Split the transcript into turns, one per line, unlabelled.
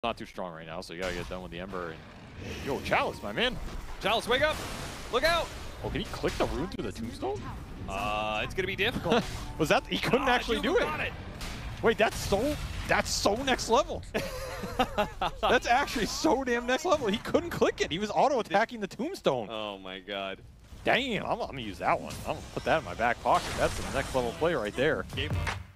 not too strong right now, so you gotta get done with the Ember. And yo, Chalice, my man.
Chalice, wake up! Look out!
Oh, can he click the rune through the tombstone?
It's gonna be difficult.
Was that he couldn't actually do it? Wait, that's so next level. That's actually so damn next level. He couldn't click it. He was auto attacking the tombstone.
Oh my god.
Damn, I'm gonna use that one. I'm gonna put that in my back pocket. That's the next level play right there.
Game.